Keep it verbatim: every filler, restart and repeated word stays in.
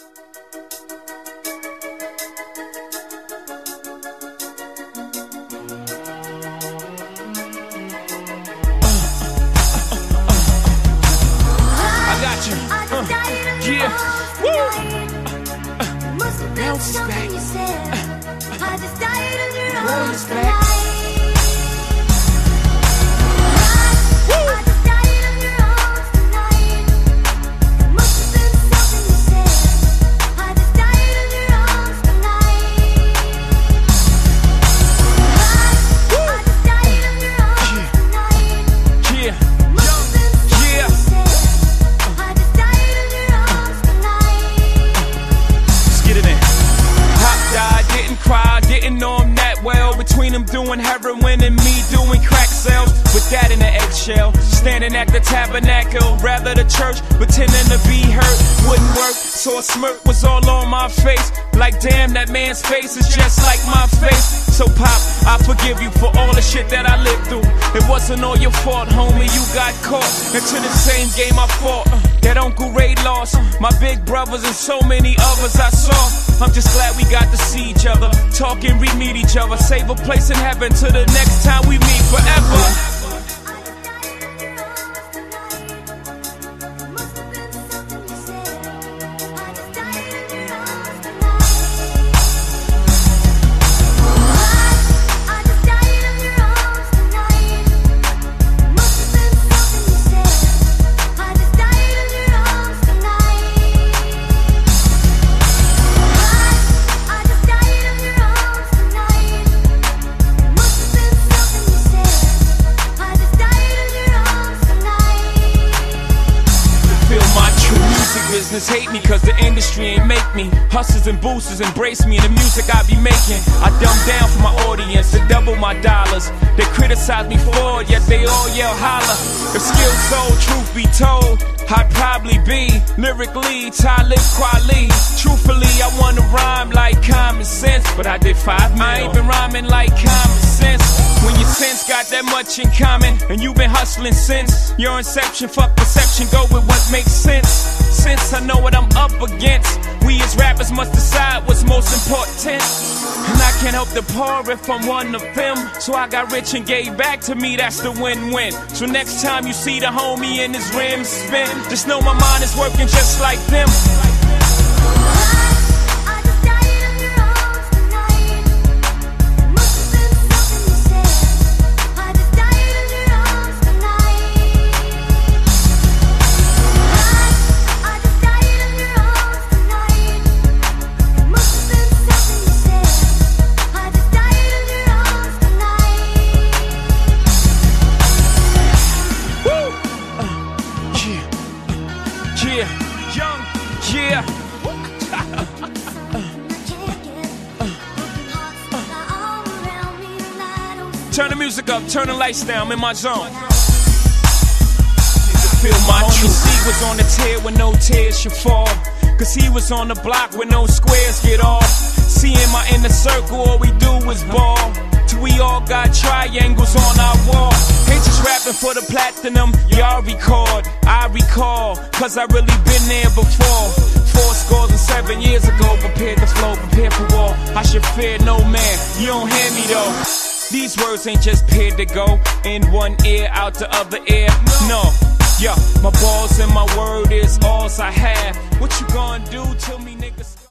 Doing heroin and me doing crack sales, with that in the eggshell, standing at the tabernacle, rather the church, pretending to be hurt, wouldn't work, so a smirk was all on my face, like damn, that man's face is just like my face. So pop, I forgive you for all the shit that I lived through. It wasn't all your fault, homie, you got caught into the same game I fought, uh, that Uncle Ray lost, my big brothers and so many others I saw. I'm just glad we got to see each other, talk and re-meet each other, save a place in heaven till the next time we meet forever. Hate me cause the industry ain't make me. Hustlers and boosters embrace me in the music I be making. I dumb down for my audience to double my dollars. They criticize me for it, yet they all yell holla. If skills sold, truth be told, I'd probably be lyrically Talib Kweli. Truthfully, I wanna rhyme like common sense, but I did five mil. I ain't been rhyming like common sense. When your sense got that much in common, and you've been hustling since your inception, fuck perception, go with what makes sense. Since I know what I'm up against, we as rappers must decide what's most important. And I can't help the poor if I'm one of them. So I got rich and gave back to me, that's the win-win. So next time you see the homie in his rims spin, just know my mind is working just like them. Turn the music up, turn the lights down, I'm in my zone. Feel my homie C was on the tear when no tears should fall, cause he was on the block when no squares get off. Seeing my inner circle, all we do is ball, till we all got triangles on our wall. Ain't just rapping for the platinum, y'all record, I recall, cause I really been there before. Four scores and seven years ago, prepared to flow, prepared for war. I should fear no man, you don't hear me though. These words ain't just paid to go in one ear, out the other ear. No, yeah, my balls and my word is all I have. What you gonna do till me niggas?